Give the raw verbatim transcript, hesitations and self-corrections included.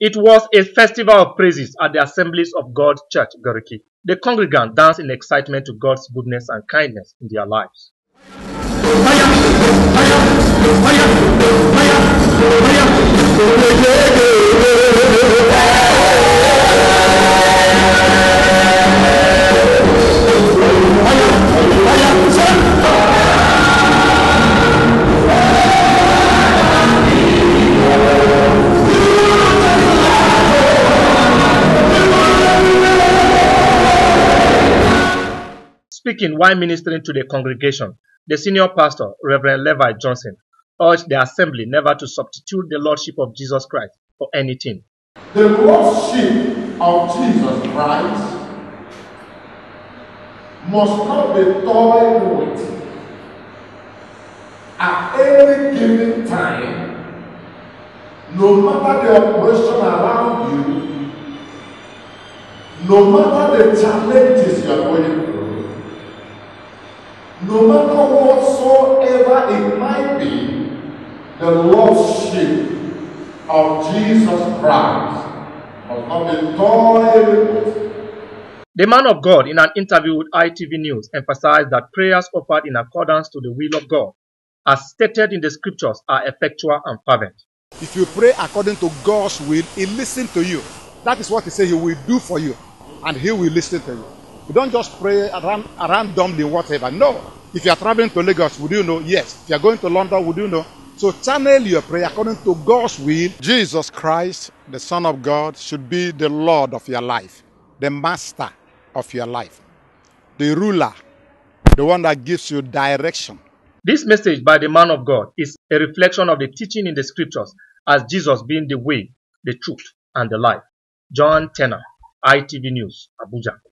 It was a festival of praises at the Assemblies of God Church, Gariki. The congregants danced in excitement to God's goodness and kindness in their lives. Speaking while ministering to the congregation, the senior pastor, Reverend Levi Johnson, urged the assembly never to substitute the Lordship of Jesus Christ for anything. The Lordship of Jesus Christ must not be toyed with at any given time, no matter the operation around you, no matter the challenges you are going through. No matter whatsoever it might be, the Lordship of Jesus Christ must not be toyed with. The man of God, in an interview with I T V News, emphasized that prayers offered in accordance to the will of God, as stated in the scriptures, are effectual and fervent. If you pray according to God's will, He listens to you. That is what He says He will do for you, and He will listen to you. You don't just pray around, randomly, whatever. No. If you are traveling to Lagos, would you know? Yes. If you are going to London, would you know? So channel your prayer according to God's will. Jesus Christ, the Son of God, should be the Lord of your life, the master of your life, the ruler, the one that gives you direction. This message by the man of God is a reflection of the teaching in the scriptures as Jesus being the way, the truth, and the life. John Tenor, I T V News, Abuja.